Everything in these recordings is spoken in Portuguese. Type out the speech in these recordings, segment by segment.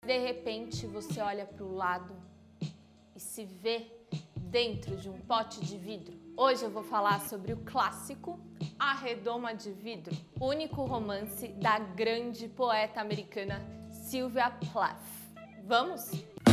De repente, você olha para o lado e se vê dentro de um pote de vidro. Hoje eu vou falar sobre o clássico A Redoma de Vidro, único romance da grande poeta americana Sylvia Plath. Vamos?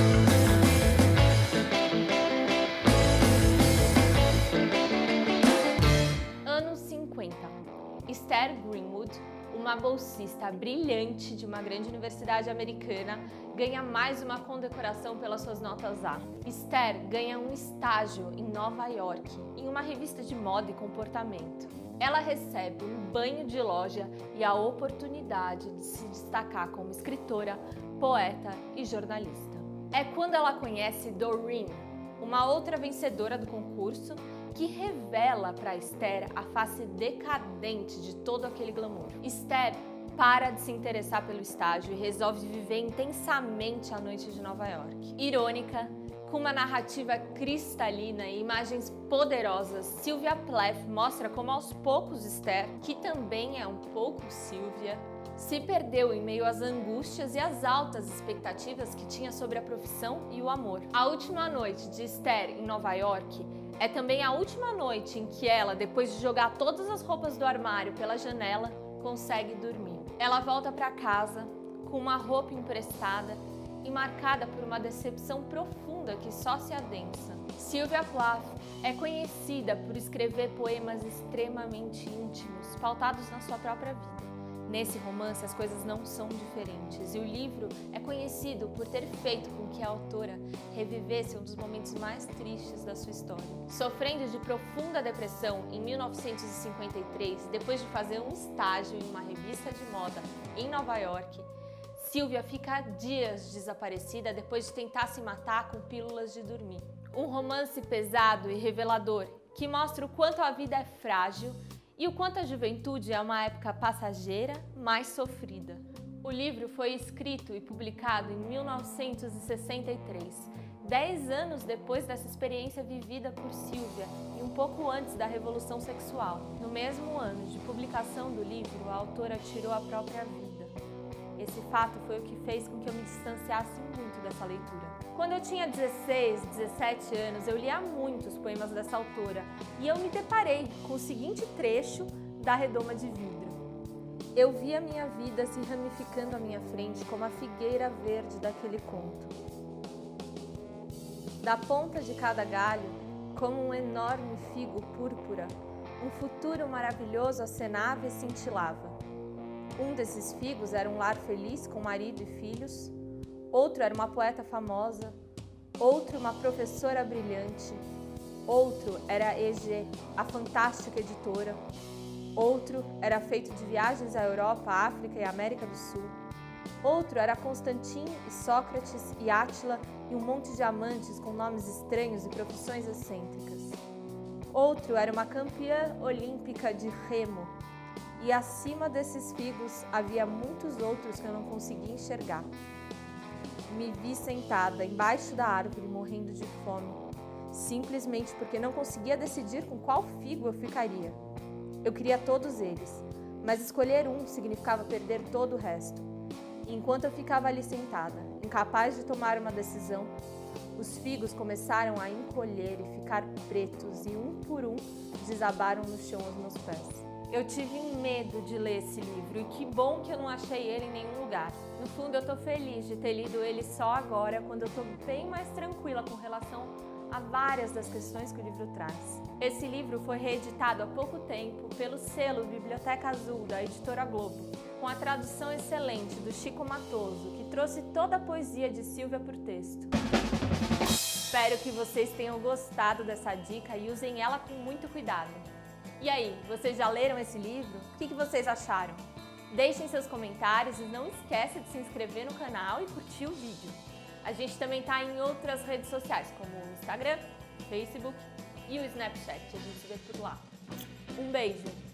Anos 50. Esther Greenwood, uma bolsista brilhante de uma grande universidade americana, ganha mais uma condecoração pelas suas notas A. Esther ganha um estágio em Nova York, em uma revista de moda e comportamento. Ela recebe um banho de loja e a oportunidade de se destacar como escritora, poeta e jornalista. É quando ela conhece Doreen, uma outra vencedora do concurso, que revela para Esther a face decadente de todo aquele glamour. Esther para de se interessar pelo estágio e resolve viver intensamente a noite de Nova York. Irônica, com uma narrativa cristalina e imagens poderosas, Sylvia Plath mostra como aos poucos Esther, que também é um pouco Sylvia, se perdeu em meio às angústias e às altas expectativas que tinha sobre a profissão e o amor. A última noite de Esther em Nova York é também a última noite em que ela, depois de jogar todas as roupas do armário pela janela, consegue dormir. Ela volta para casa com uma roupa emprestada e marcada por uma decepção profunda que só se adensa. Sylvia Plath é conhecida por escrever poemas extremamente íntimos, pautados na sua própria vida. Nesse romance, as coisas não são diferentes e o livro é conhecido por ter feito com que a autora revivesse um dos momentos mais tristes da sua história. Sofrendo de profunda depressão em 1953, depois de fazer um estágio em uma revista de moda em Nova York, Sylvia fica dias desaparecida depois de tentar se matar com pílulas de dormir. Um romance pesado e revelador que mostra o quanto a vida é frágil e o quanto a juventude é uma época passageira, mas sofrida. O livro foi escrito e publicado em 1963, 10 anos depois dessa experiência vivida por Sylvia e um pouco antes da Revolução Sexual. No mesmo ano de publicação do livro, a autora tirou a própria vida. Esse fato foi o que fez com que eu me distanciasse muito dessa leitura. Quando eu tinha 16, 17 anos, eu lia muitos poemas dessa autora e eu me deparei com o seguinte trecho da Redoma de Vidro. Eu vi a minha vida se ramificando à minha frente como a figueira verde daquele conto. Da ponta de cada galho, como um enorme figo púrpura, um futuro maravilhoso acenava e cintilava. Um desses figos era um lar feliz com marido e filhos, outro era uma poeta famosa, outro uma professora brilhante, outro era EG, a fantástica editora, outro era feito de viagens à Europa, África e América do Sul, outro era Constantino e Sócrates e Átila e um monte de amantes com nomes estranhos e profissões excêntricas. Outro era uma campeã olímpica de remo, e acima desses figos havia muitos outros que eu não conseguia enxergar. Me vi sentada embaixo da árvore morrendo de fome, simplesmente porque não conseguia decidir com qual figo eu ficaria. Eu queria todos eles, mas escolher um significava perder todo o resto. E enquanto eu ficava ali sentada, incapaz de tomar uma decisão, os figos começaram a encolher e ficar pretos e um por um desabaram no chão aos meus pés. Eu tive medo de ler esse livro e que bom que eu não achei ele em nenhum lugar. No fundo, eu tô feliz de ter lido ele só agora, quando eu tô bem mais tranquila com relação a várias das questões que o livro traz. Esse livro foi reeditado há pouco tempo pelo selo Biblioteca Azul, da editora Globo, com a tradução excelente do Chico Matoso, que trouxe toda a poesia de Sylvia por texto. Espero que vocês tenham gostado dessa dica e usem ela com muito cuidado. E aí, vocês já leram esse livro? O que vocês acharam? Deixem seus comentários e não esqueça de se inscrever no canal e curtir o vídeo. A gente também está em outras redes sociais, como o Instagram, Facebook e o Snapchat. A gente se vê por lá. Um beijo!